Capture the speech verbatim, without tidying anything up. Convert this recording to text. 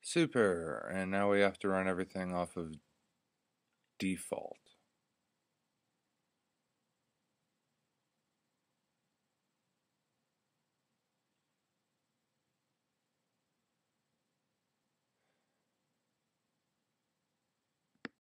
Super, and now we have to run everything off of default.